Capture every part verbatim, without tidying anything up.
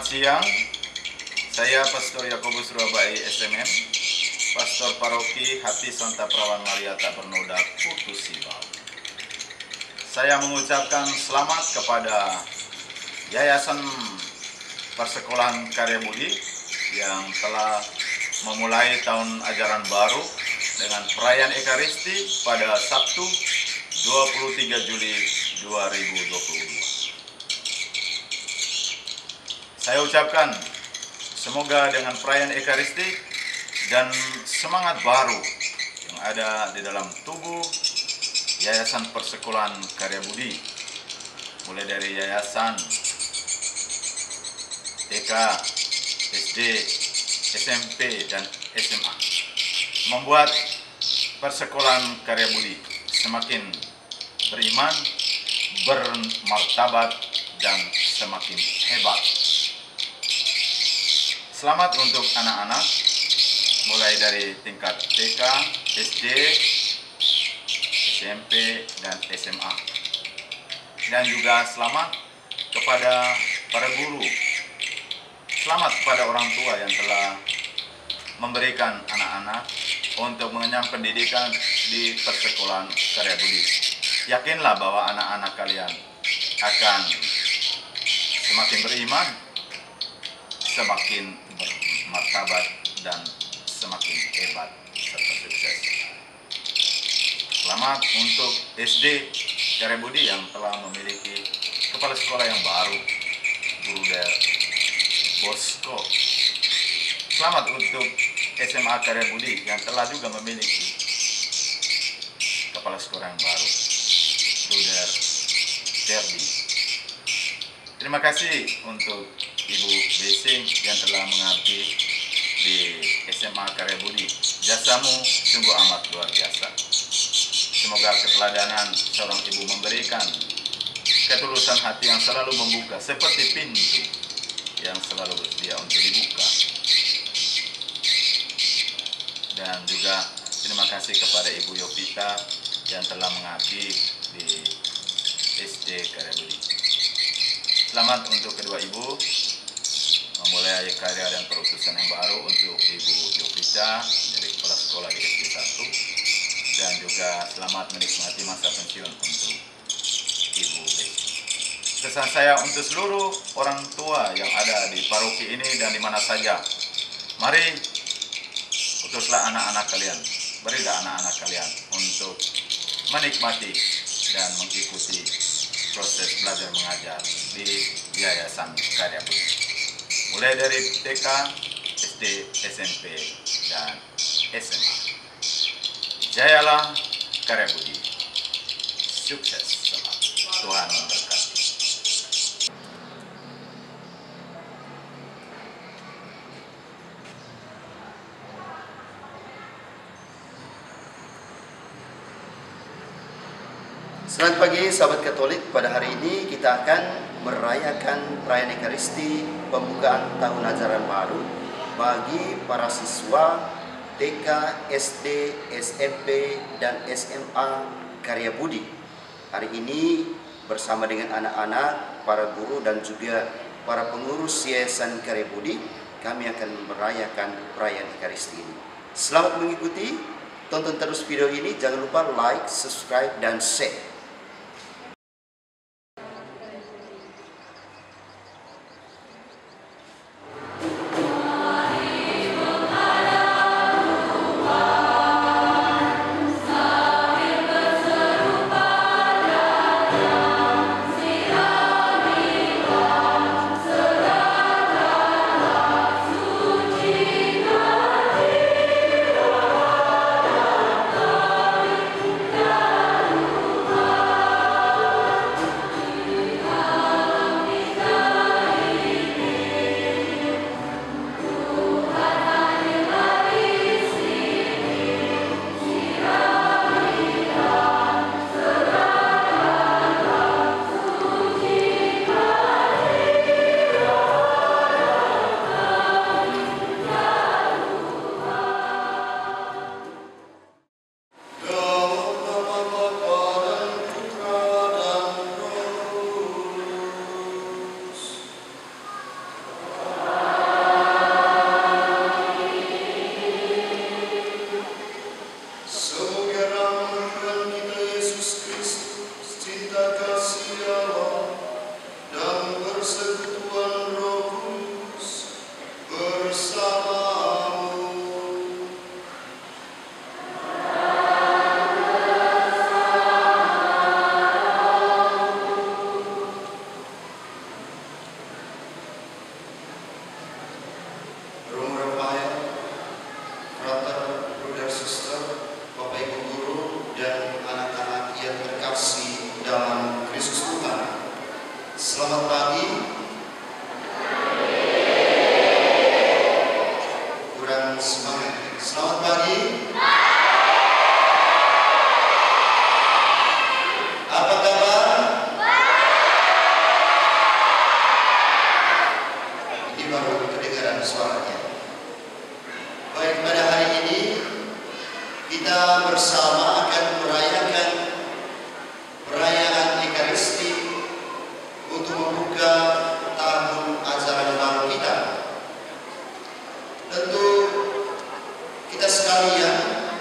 siang, saya Pastor Yakobus Ruabai S M M, Pastor Paroki Hati Santa Perawan Maria Tak Bernoda Putus Sibau. Saya mengucapkan selamat kepada Yayasan Persekolahan Karya Budi yang telah memulai tahun ajaran baru dengan perayaan Ekaristi pada Sabtu dua puluh tiga Juli dua ribu dua puluh dua. Saya ucapkan semoga dengan perayaan Ekaristi dan semangat baru yang ada di dalam tubuh Yayasan Persekolahan Karya Budi, mulai dari yayasan, T K, S D, S M P, dan S M A, membuat Persekolahan Karya Budi semakin beriman, bermartabat, dan semakin hebat. Selamat untuk anak-anak, mulai dari tingkat T K, S D, S M P, dan S M A. Dan juga selamat kepada para guru. Selamat kepada orang tua yang telah memberikan anak-anak untuk mengenyam pendidikan di Persekolahan Karya Budi. Yakinlah bahwa anak-anak kalian akan semakin beriman, semakin bermartabat, dan semakin hebat serta sukses. Selamat untuk S D Karya Budi yang telah memiliki kepala sekolah yang baru, Guru Der Bosco. Selamat untuk S M A Karya Budi yang telah juga memiliki kepala sekolah yang baru, Guru Der Derby. Terima kasih untuk Ibu Besing yang telah mengabdi di S M A Karya Budi. Jasamu sungguh amat luar biasa. Semoga keteladanan seorang ibu memberikan ketulusan hati yang selalu membuka seperti pintu yang selalu bersedia untuk dibuka. Dan juga terima kasih kepada Ibu Yovita yang telah mengabdi di S D Karya Budi. Selamat untuk kedua ibu memulai karya dan perutusan yang baru untuk Ibu Yovita menjadi kepala sekolah di S D satu, dan juga selamat menikmati masa pensiun untuk Ibu Besi. Pesan saya untuk seluruh orang tua yang ada di paroki ini dan di mana saja, mari utuslah anak-anak kalian, berilah anak-anak kalian untuk menikmati dan mengikuti proses belajar mengajar di Yayasan Karya Budi, mulai dari T K, S D, S M P, dan S M A. Jayalah Karya Budi, sukses selalu, Tuhan memberkati. Selamat pagi sahabat Katolik. Pada hari ini kita akan merayakan perayaan Ekaristi pembukaan tahun ajaran baru bagi para siswa T K, S D, S M P, dan S M A Karya Budi. Hari ini bersama dengan anak-anak, para guru, dan juga para pengurus Yayasan Karya Budi, kami akan merayakan perayaan Ekaristi ini. Selamat mengikuti, tonton terus video ini, jangan lupa like, subscribe, dan share. Selamat pagi. Apa kabar? Ini baru kedengaran suaranya. Baik, pada hari ini kita bersama akan merayakan perayaan Ekaristi untuk membuka tahun ajaran baru kita. Tentu kita sekalian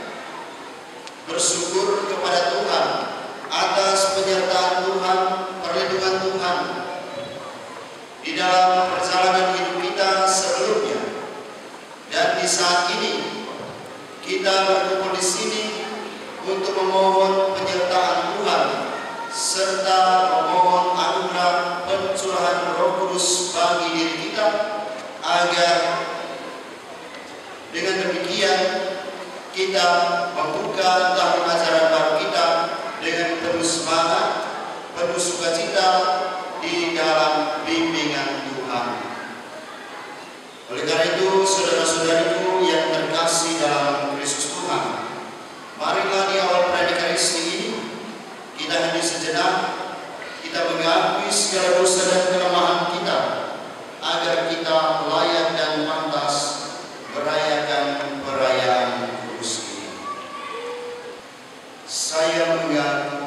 bersyukur kepada Tuhan atas penyertaan Tuhan, perlindungan Tuhan di dalam perjalanan hidup kita sebelumnya. Dan di saat ini kita berkumpul di sini untuk memohon penyertaan Tuhan serta memohon anugerah pencurahan Roh Kudus bagi diri kita, agar dengan demikian kita membuka tahun ajaran baru kita dengan penuh semangat, penuh sukacita di dalam bimbingan Tuhan. Oleh karena itu, saudara-saudariku yang terkasih dalam Kristus Tuhan, marilah di awal perayaan Ekaristi ini kita hening sejenak, kita mengakui segala dosa dan kelemahan kita, agar kita layak dan pantas merayakan perayaan kudus ini. Saya mengaku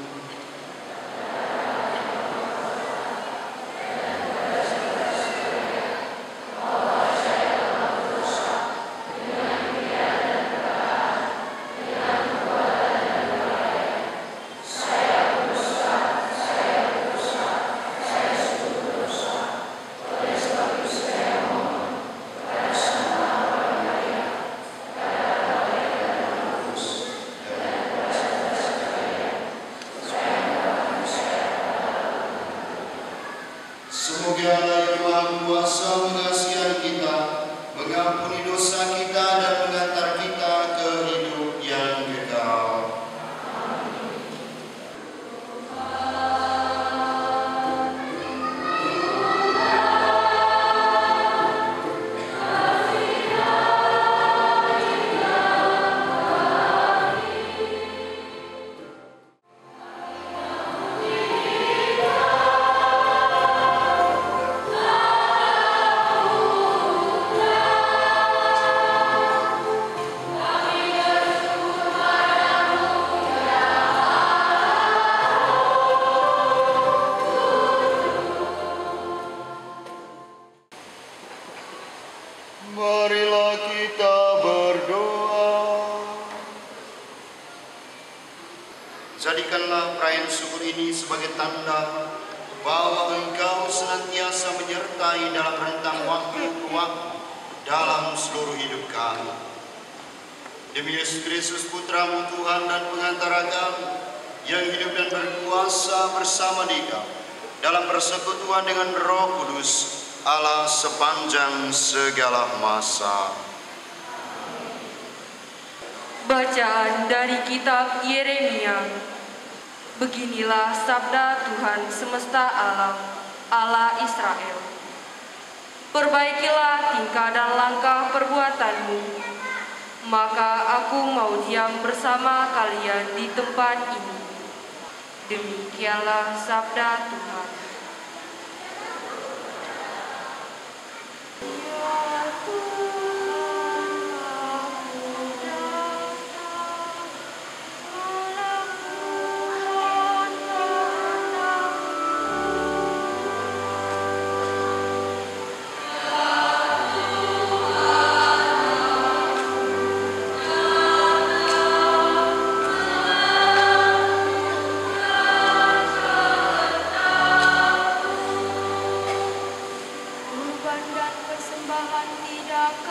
semoga Yang Maha Kuasa mengasihi kita, mengampuni dosa kita, dan mengantar kita ke hidup yang kekal. Marilah kita berdoa. Jadikanlah perayaan syukur ini sebagai tanda bahwa Engkau senantiasa menyertai dalam rentang waktu ke waktu dalam seluruh hidup kami. Demi Yesus Kristus, Putra-Mu Tuhan dan pengantara kami, yang hidup dan berkuasa bersama Dikau dalam persekutuan dengan Roh Kudus, Allah sepanjang segala masa. Bacaan dari kitab Yeremia. Beginilah sabda Tuhan semesta alam, Allah Israel. Perbaikilah tingkah dan langkah perbuatanmu, maka aku mau diam bersama kalian di tempat ini. Demikianlah sabda Tuhan. Kurban dan persembahan tidak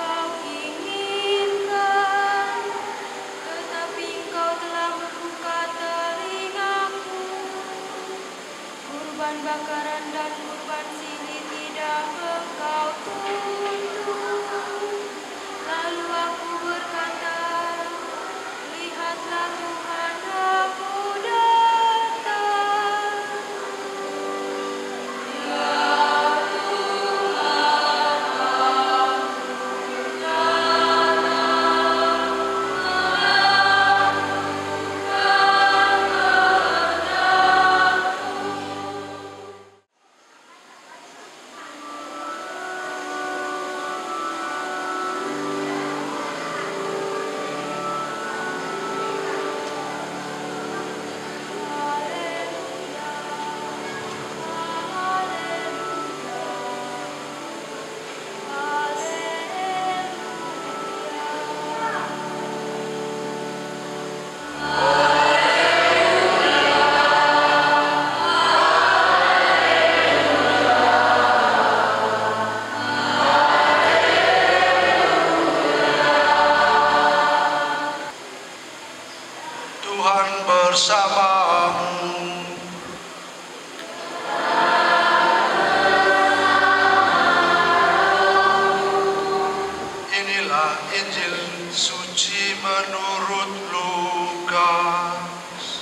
bersamamu. Inilah Injil suci menurut Lukas.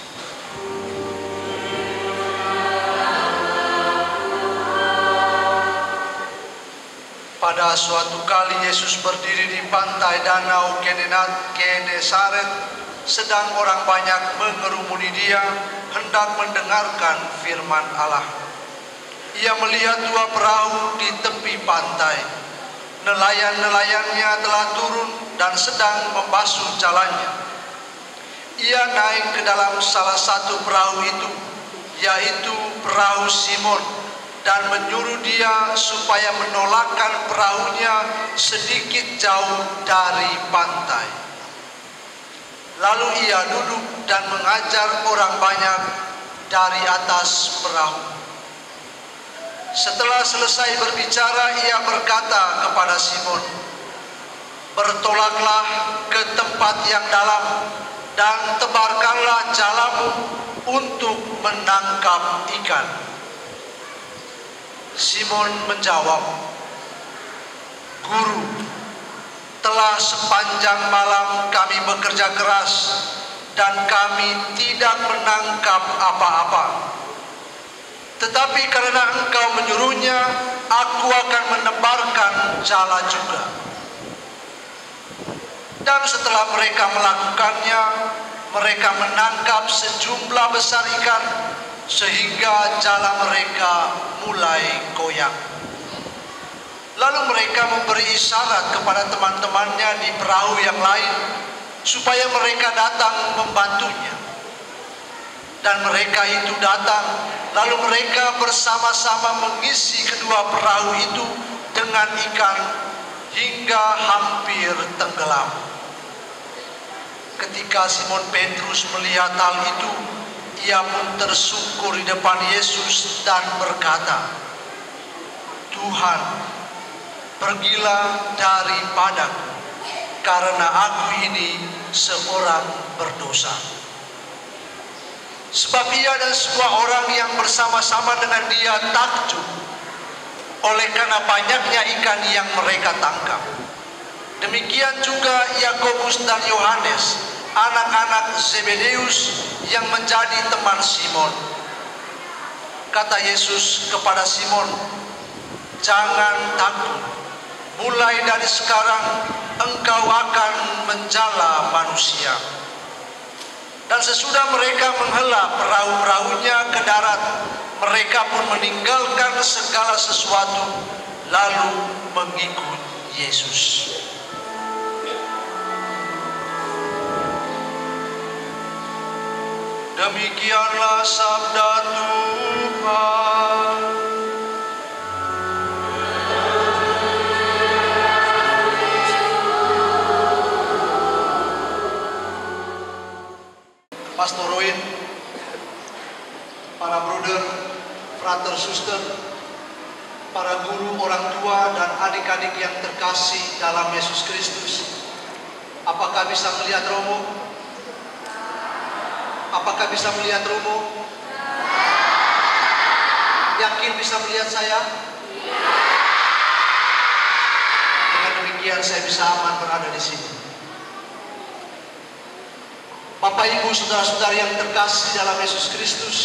Pada suatu kali Yesus berdiri di pantai danau Genesaret, sedang orang banyak mengerumuni dia, hendak mendengarkan firman Allah. Ia melihat dua perahu di tepi pantai. Nelayan-nelayannya telah turun dan sedang membasuh jalannya. Ia naik ke dalam salah satu perahu itu, yaitu perahu Simon, dan menyuruh dia supaya menolakkan perahunya sedikit jauh dari pantai. Lalu ia duduk dan mengajar orang banyak dari atas perahu. Setelah selesai berbicara, ia berkata kepada Simon, "Bertolaklah ke tempat yang dalam dan tebarkanlah jalamu untuk menangkap ikan." Simon menjawab, "Guru, telah sepanjang malam kami bekerja keras dan kami tidak menangkap apa-apa. Tetapi karena engkau menyuruhnya, aku akan menebarkan jala juga." Dan setelah mereka melakukannya, mereka menangkap sejumlah besar ikan, sehingga jala mereka mulai goyang. Lalu mereka memberi isyarat kepada teman-temannya di perahu yang lain, supaya mereka datang membantunya. Dan mereka itu datang, lalu mereka bersama-sama mengisi kedua perahu itu dengan ikan hingga hampir tenggelam. Ketika Simon Petrus melihat hal itu, ia pun tersungkur di depan Yesus dan berkata, "Tuhan, pergilah daripadaku, karena aku ini seorang berdosa." Sebab ia dan semua orang yang bersama-sama dengan dia takjub oleh karena banyaknya ikan yang mereka tangkap. Demikian juga Yakobus dan Yohanes, anak-anak Zebedeus yang menjadi teman Simon. Kata Yesus kepada Simon, "Jangan takut, mulai dari sekarang engkau akan menjala manusia." Dan sesudah mereka menghela perahu-perahunya ke darat, mereka pun meninggalkan segala sesuatu, lalu mengikut Yesus. Demikianlah sabda Tuhan. Pastor Roin, para bruder, frater, suster, para guru, orang tua, dan adik-adik yang terkasih dalam Yesus Kristus, apakah bisa melihat Romo? Apakah bisa melihat Romo? Yakin bisa melihat saya? Dengan demikian saya bisa aman berada di sini. Bapak, Ibu, saudara-saudara yang terkasih dalam Yesus Kristus,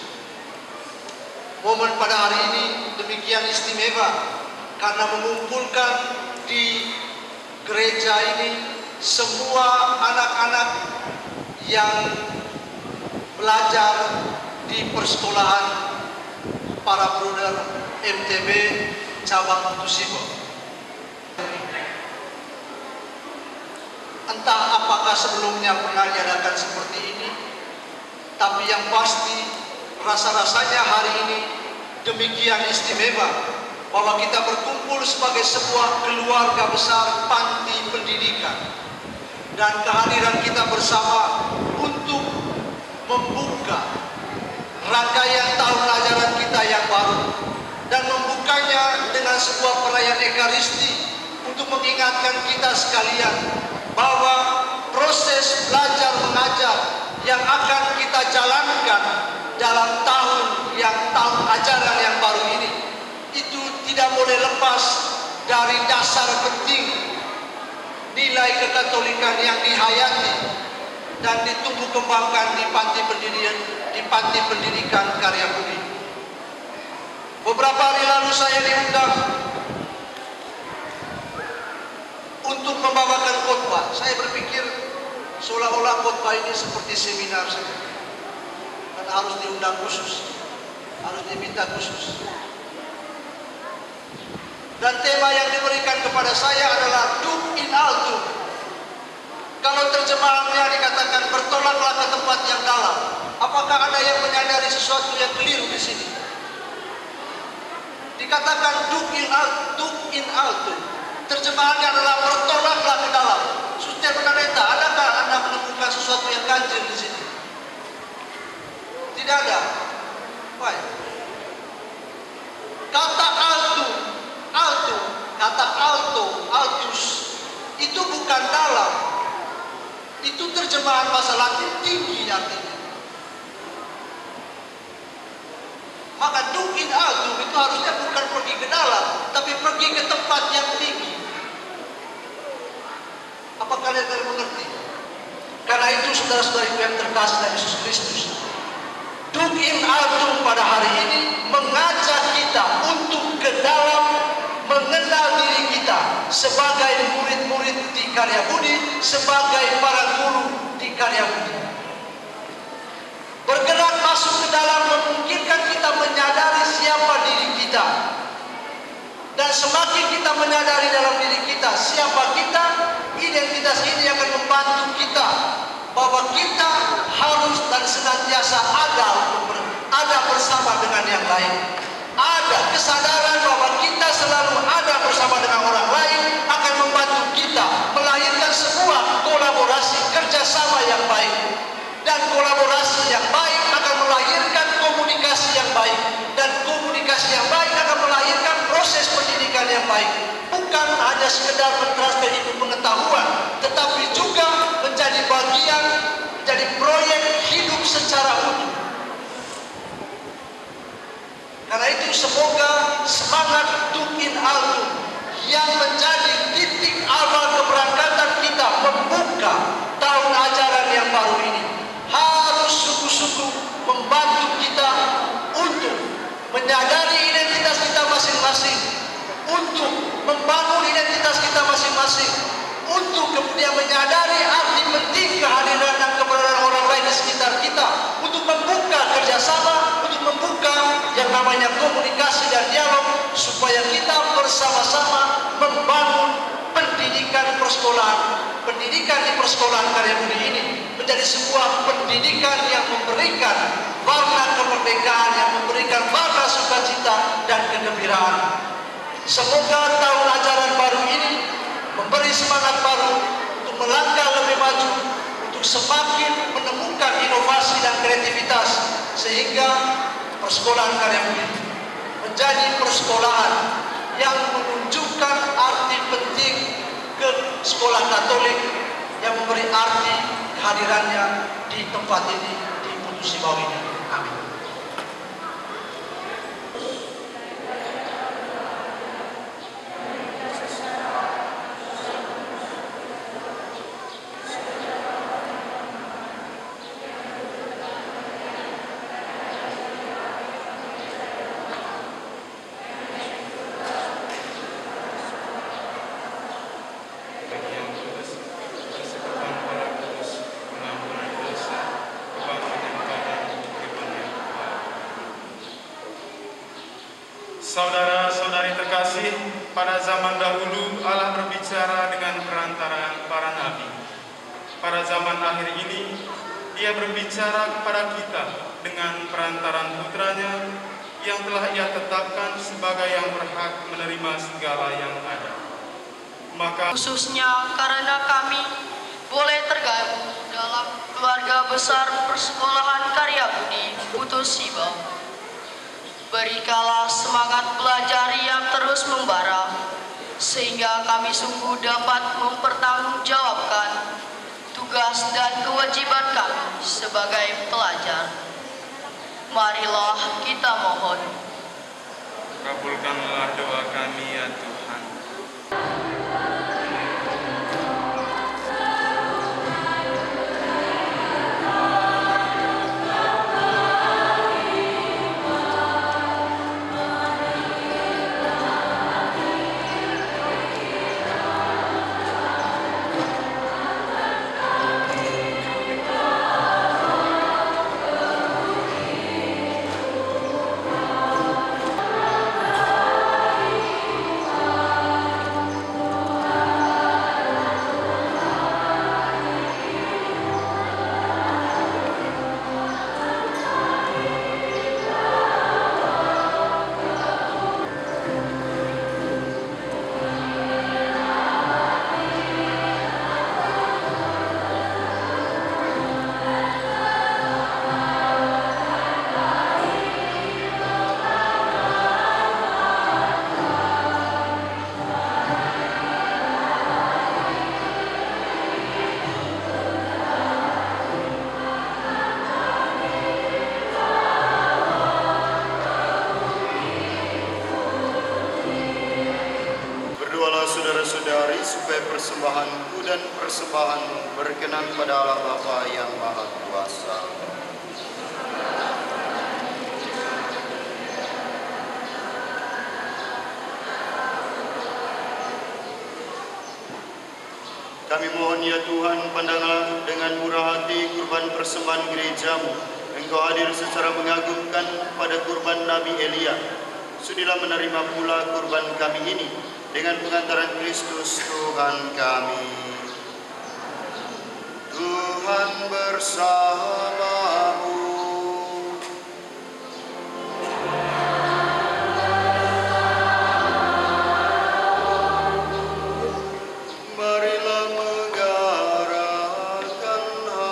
momen pada hari ini demikian istimewa karena mengumpulkan di gereja ini semua anak-anak yang belajar di persekolahan para bruder M T B cabang Tusibo. Entah apakah sebelumnya pernah diadakan seperti ini, tapi yang pasti rasa-rasanya hari ini demikian istimewa bahwa kita berkumpul sebagai sebuah keluarga besar panti pendidikan, dan kehadiran kita bersama untuk membuka rangkaian tahun ajaran kita yang baru dan membukanya dengan sebuah perayaan Ekaristi untuk mengingatkan kita sekalian bahwa proses belajar mengajar yang akan kita dalam tahun yang tahun ajaran yang baru ini itu tidak boleh lepas dari dasar penting nilai kekatolikan yang dihayati dan ditumbuh kembangkan di panti pendidikan di panti pendidikan Karya Budi. Beberapa hari lalu saya diundang untuk membawakan khotbah. Saya berpikir seolah-olah khotbah ini seperti seminar saja, dan harus diundang khusus, harus diminta khusus. Dan tema yang diberikan kepada saya adalah Duc in alto. Kalau terjemahannya dikatakan bertolaklah ke tempat yang dalam. Apakah ada yang menyadari sesuatu yang keliru di sini? Dikatakan Duc in alto, Duc in alto. Terjemahannya adalah bertolaklah ke dalam. Suster Pendeta, adakah Anda menemukan sesuatu yang ganjil di sini? Tidak ada. Baik. Kata alto, alto, kata alto, altus itu bukan dalam. Itu terjemahan bahasa Latin tinggi artinya. Maka Duc in alto itu harusnya bukan pergi ke dalam, tapi pergi ke tempat yang tinggi. Apa kalian tidak mengerti? Karena itu saudara-saudariku yang terkasih dari Yesus Kristus, Duc in alto pada hari ini mengajak kita untuk ke dalam, mengenal diri kita sebagai murid-murid di Karya Budi, sebagai para guru di Karya Budi. Bergerak masuk ke dalam memungkinkan kita menyadari siapa diri kita. Dan semakin kita menyadari dalam diri kita siapa kita, identitas ini akan membantu kita bahwa kita harus dan senantiasa ada ada bersama dengan yang lain. Ada kesadaran bahwa kita selalu ada bersama dengan orang lain akan membantu kita melahirkan sebuah kolaborasi kerjasama yang baik. Dan kolaborasi yang baik akan melahirkan komunikasi yang baik, dan komunikasi yang baik akan melahirkan proses pendidikan yang baik. Bukan hanya sekedar mentransfer ilmu pengetahuan, tetapi juga menjadi bagian, menjadi proyek hidup secara utuh. Karena itu semoga semangat Duc in alto yang menjadi titik awal keberangkatan kita membuka tahun ajaran yang baru ini harus sungguh-sungguh membantu kita untuk menyadari identitas kita masing-masing, untuk membangun identitas kita masing-masing, untuk kemudian menyadari arti penting kehadiran dan keberadaan orang lain di sekitar kita, untuk membuka kerjasama, untuk membuka yang namanya komunikasi dan dialog, supaya kita bersama-sama membangun pendidikan persekolahan, pendidikan di persekolahan Karya Budi ini menjadi sebuah pendidikan yang memberikan warna kemerdekaan, yang memberikan warna sukacita dan kegembiraan. Semoga tahun ajaran baru ini memberi semangat baru untuk melangkah lebih maju, untuk semakin menemukan inovasi dan kreativitas, sehingga persekolahan Karya Budi menjadi persekolahan yang menunjukkan arti penting ke sekolah Katolik, yang memberi arti kehadirannya di tempat ini, di Putus Sibau ini. Amin. Saudara-saudari terkasih, pada zaman dahulu Allah berbicara dengan perantaraan para nabi. Pada zaman akhir ini, Dia berbicara kepada kita dengan perantaraan putranya yang telah Ia tetapkan sebagai yang berhak menerima segala yang ada. Maka khususnya karena kami boleh tergabung dalam keluarga besar persekolahan Karya Budi Putus Sibau. Berikanlah semangat belajar yang terus membara, sehingga kami sungguh dapat mempertanggungjawabkan tugas dan kewajiban kami sebagai pelajar. Marilah kita mohon. Kabulkanlah doa kami ya Tuhan. Saudara-saudari, supaya persembahanku dan persembahanmu berkenan pada Allah Bapa yang Maha Kuasa. Kami mohon ya Tuhan, pandanglah dengan murah hati kurban persembahan gerejamu. Engkau hadir secara mengagumkan pada kurban Nabi Elia. Sudilah menerima pula kurban kami ini dengan pengantaran Kristus Tuhan kami. Tuhan bersamamu. Marilah menggerakkan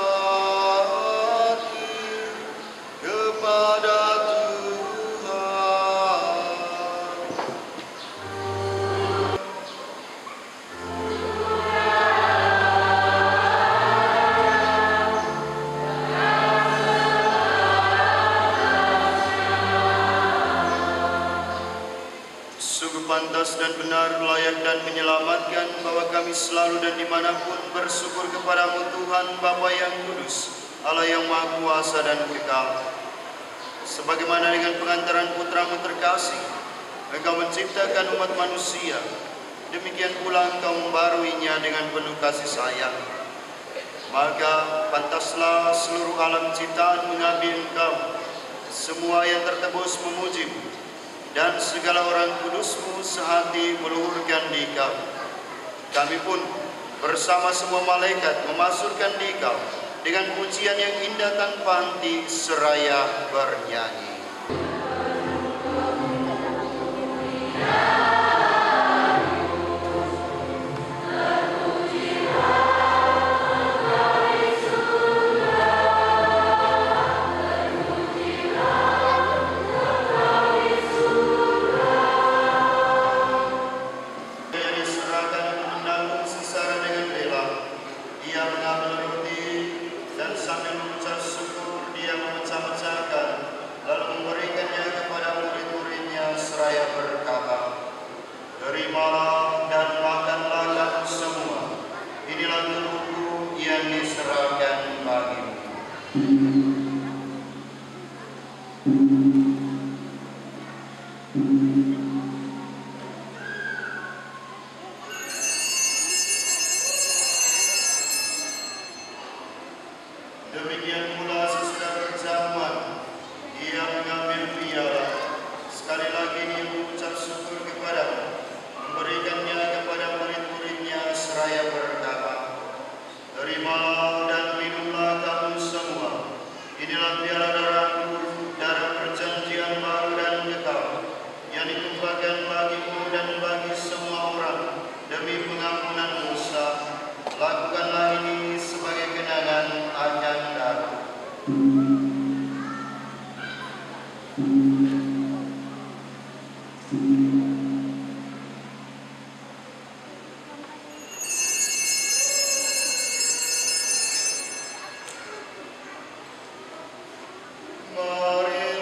hati kepada pantas dan benar, layak dan menyelamatkan, bahwa kami selalu dan dimanapun bersyukur kepadamu Tuhan Bapa yang kudus, Allah yang Maha Kuasa dan kekal. Sebagaimana dengan pengantaran putramu terkasih, Engkau menciptakan umat manusia, demikian pula Engkau membaruinya dengan penuh kasih sayang. Maka pantaslah seluruh alam ciptaan mengabdi Engkau, semua yang tertebus memujimu, dan segala orang kudusmu sehati meluhurkan dikau. Kami pun bersama semua malaikat memasurkan dikau dengan pujian yang indah tanpa henti seraya bernyanyi. Terimalah dan makanlah kamu semua. Inilah tubuhku yang diserahkan bagimu. Demikian pula sesudah berjamuan, ia mengambil piala. Sekali lagi dia mengucap syukur kepadamu, memberikannya kepada murid-muridnya seraya berkata, terimalah dan minumlah kamu semua. Inilah piala darahku, darah perjanjian baru dan kekal, yang ditumpahkan bagimu dan bagi semua orang demi pengampunan dosa. Lakukanlah ini sebagai kenangan akan aku. Mari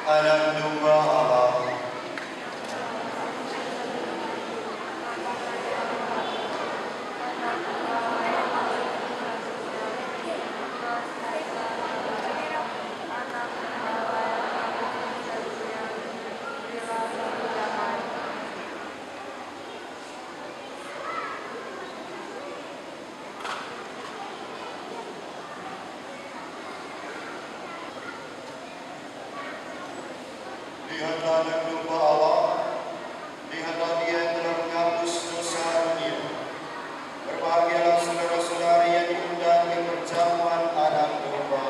Anak domba Allah. Lihatlah anak domba Allah, lihatlah Dia yang telah menghapus dosa dunia. Berbahagialah saudara-saudari yang diundang ke perjamuan anak domba.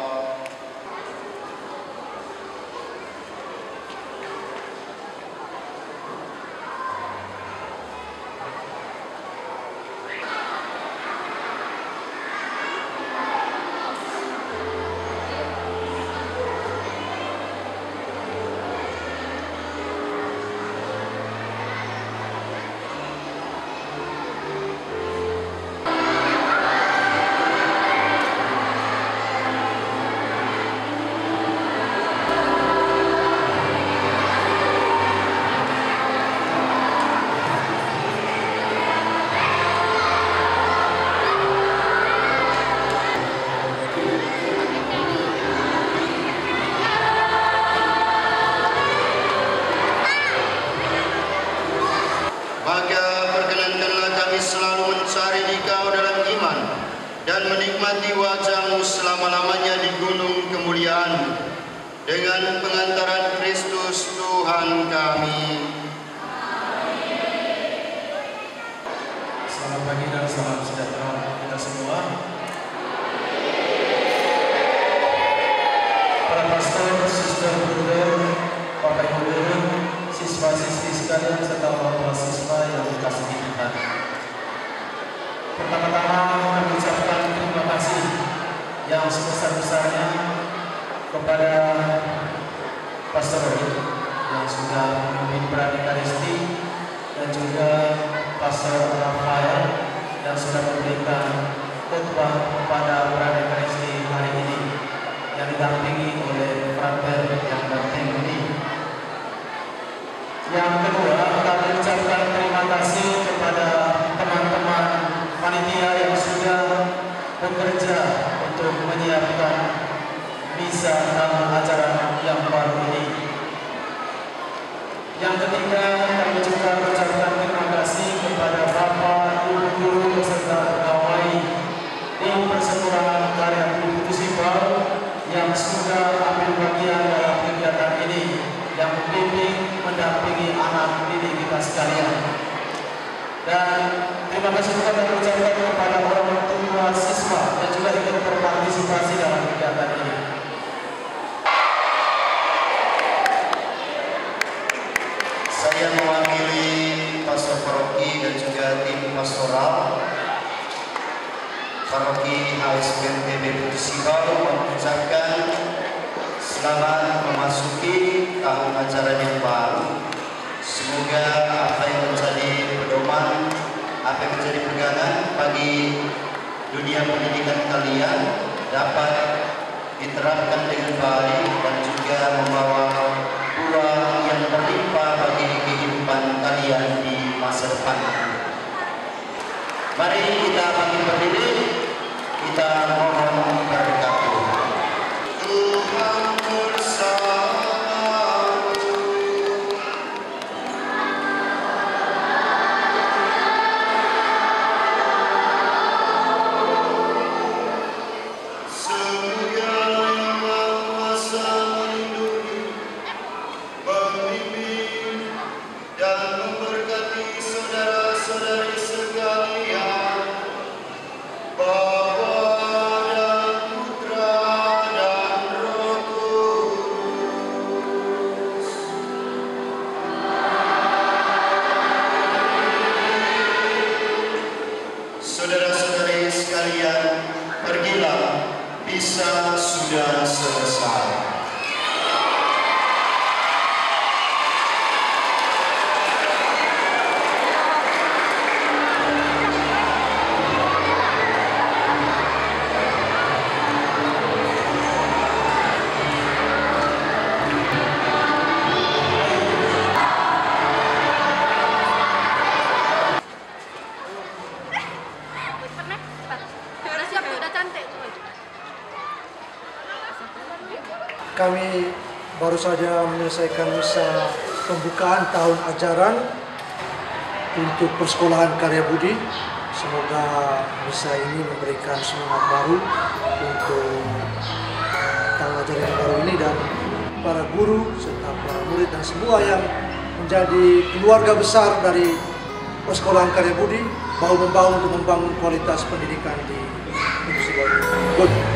Maka perkenankanlah kami selalu mencari Dikau dalam iman dan menikmati wajah-Mu selama-lamanya di gunung kemuliaan dengan pengantaran Kristus Tuhan kami. Selamat pagi dan salam sejahtera kita semua. Para pastor, sister, brother, Bapak Ibu guru, siswa-siswi sekalian serta orang tua siswa yang dikasihi Tuhan. Pertama-tama kami ucapkan terima kasih yang sebesar-besarnya kepada Pastor Roy yang sudah memimpin Pranekaristi dan juga Pastor Rafael yang sudah memberikan khotbah pada Pranekaristi hari ini yang didampingi oleh Frater yang penting ini. Yang kedua, kami ucapkan terima kasih kepada teman-teman panitia yang sudah bekerja untuk menyiapkan misa tahun ajaran yang baru ini. Yang ketiga, kami juga mengucapkan terima kasih kepada Bapak, Ibu guru beserta pegawai di Persekutuan Karya Putus Sipal yang sudah ambil bagian dalam kegiatan ini, yang membimbing, mendampingi anak didik kita sekalian. Dan terima kasih juga kami ucapkan kepada orang tua siswa yang juga ikut berpartisipasi dalam kegiatan ini. Saya mewakili pastor paroki dan juga tim pastoral paroki H S B M P B Putus Sipal mengucapkan selamat memasuki tahun ajaran yang baru. Semoga apa yang menjadi pedoman, apa yang menjadi pegangan bagi dunia pendidikan kalian dapat diterapkan dengan baik dan juga membawa buah yang berlimpah bagi kehidupan kalian di masa depan. Mari kita bangkit berdiri, kita mohon berkat Tuhan. Tuhan bersamamu. Semoga Yang Maha Kuasa melindungi, membimbing, dan memberkati saudara-saudari sekalian, Bapa dan Putra dan Roh Kudus. Saudara-saudari sekalian, pergilah, misa sudah selesai. Kami baru saja menyelesaikan misa pembukaan tahun ajaran untuk Persekolahan Karya Budi. Semoga misa ini memberikan semangat baru untuk tahun ajaran yang baru ini, dan para guru serta para murid dan semua yang menjadi keluarga besar dari Persekolahan Karya Budi bahu-membahu untuk membangun kualitas pendidikan di Industri Baru.